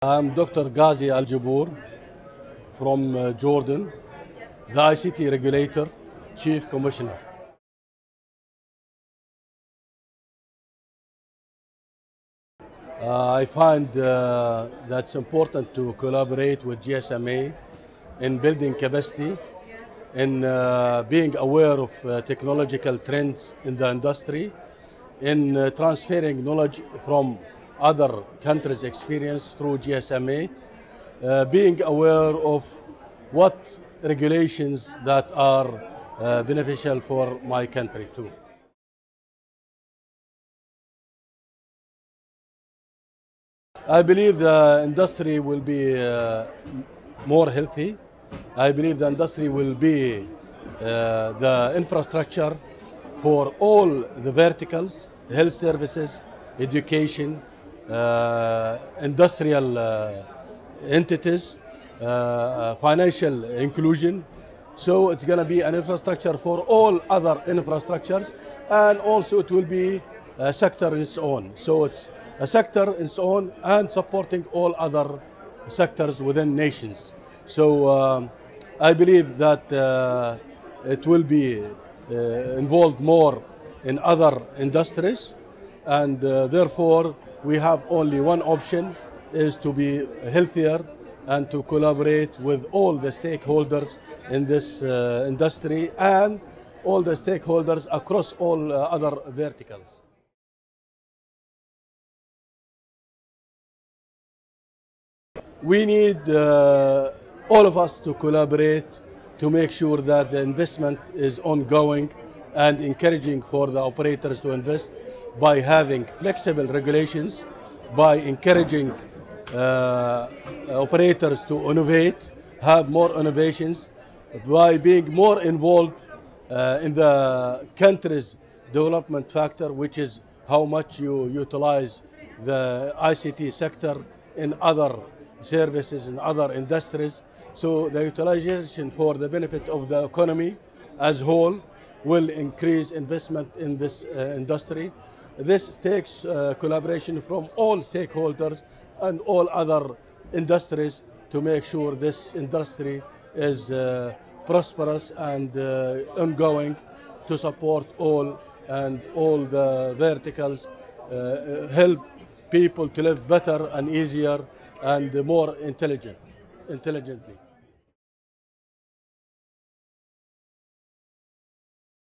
I'm Dr. Ghazi Al Jobor from Jordan, the ICT regulator, Chief Commissioner. I find that's important to collaborate with GSMA in building capacity, in being aware of technological trends in the industry, in transferring knowledge from other countries' experience through GSMA, being aware of what regulations that are beneficial for my country too. I believe the industry will be more healthy. I believe the industry will be the infrastructure for all the verticals, health services, education, industrial entities, financial inclusion. So it's going to be an infrastructure for all other infrastructures, and also it will be a sector in its own. So it's a sector in its own and supporting all other sectors within nations. So I believe that it will be involved more in other industries, and therefore we have only one option, is to be healthier and to collaborate with all the stakeholders in this industry and all the stakeholders across all other verticals. We need all of us to collaborate to make sure that the investment is ongoing and encouraging for the operators to invest by having flexible regulations, by encouraging operators to innovate, have more innovations, by being more involved in the country's development factor, which is how much you utilize the ICT sector in other services and other industries. So the utilization for the benefit of the economy as a whole will increase investment in this industry. This takes collaboration from all stakeholders and all other industries to make sure this industry is prosperous and ongoing, to support all and all the verticals, help people to live better and easier and more intelligently.